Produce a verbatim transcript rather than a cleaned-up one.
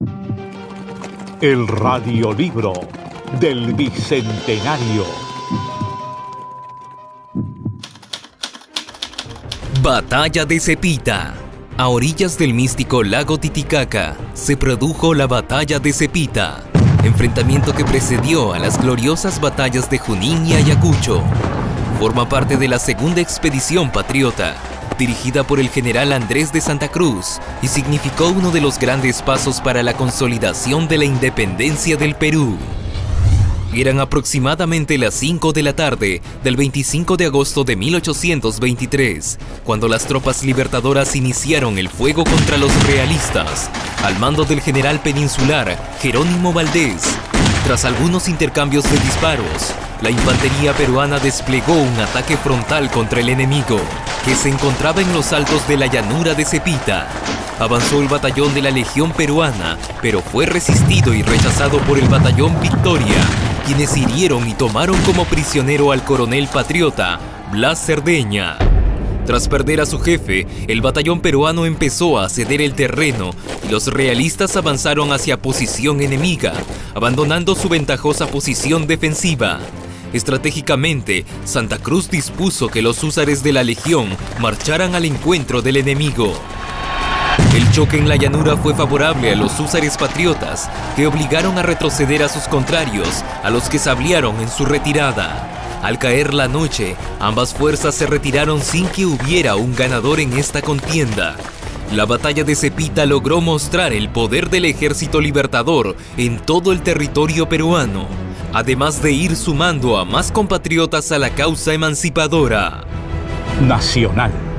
El radiolibro del Bicentenario. Batalla de Cepita. A orillas del místico lago Titicaca se produjo la Batalla de Cepita, enfrentamiento que precedió a las gloriosas batallas de Junín y Ayacucho. Forma parte de la segunda expedición patriota, dirigida por el general Andrés de Santa Cruz, y significó uno de los grandes pasos para la consolidación de la independencia del Perú. Eran aproximadamente las cinco de la tarde del veinticinco de agosto de mil ochocientos veintitrés, cuando las tropas libertadoras iniciaron el fuego contra los realistas, al mando del general peninsular Jerónimo Valdés. Tras algunos intercambios de disparos, la infantería peruana desplegó un ataque frontal contra el enemigo, que se encontraba en los altos de la llanura de Cepita. Avanzó el batallón de la Legión Peruana, pero fue resistido y rechazado por el batallón Victoria, quienes hirieron y tomaron como prisionero al coronel patriota Blas Cerdeña. Tras perder a su jefe, el batallón peruano empezó a ceder el terreno y los realistas avanzaron hacia posición enemiga, abandonando su ventajosa posición defensiva. Estratégicamente, Santa Cruz dispuso que los húsares de la Legión marcharan al encuentro del enemigo. El choque en la llanura fue favorable a los húsares patriotas, que obligaron a retroceder a sus contrarios, a los que sabliaron en su retirada. Al caer la noche, ambas fuerzas se retiraron sin que hubiera un ganador en esta contienda. La batalla de Cepita logró mostrar el poder del ejército libertador en todo el territorio peruano, además de ir sumando a más compatriotas a la causa emancipadora Nacional.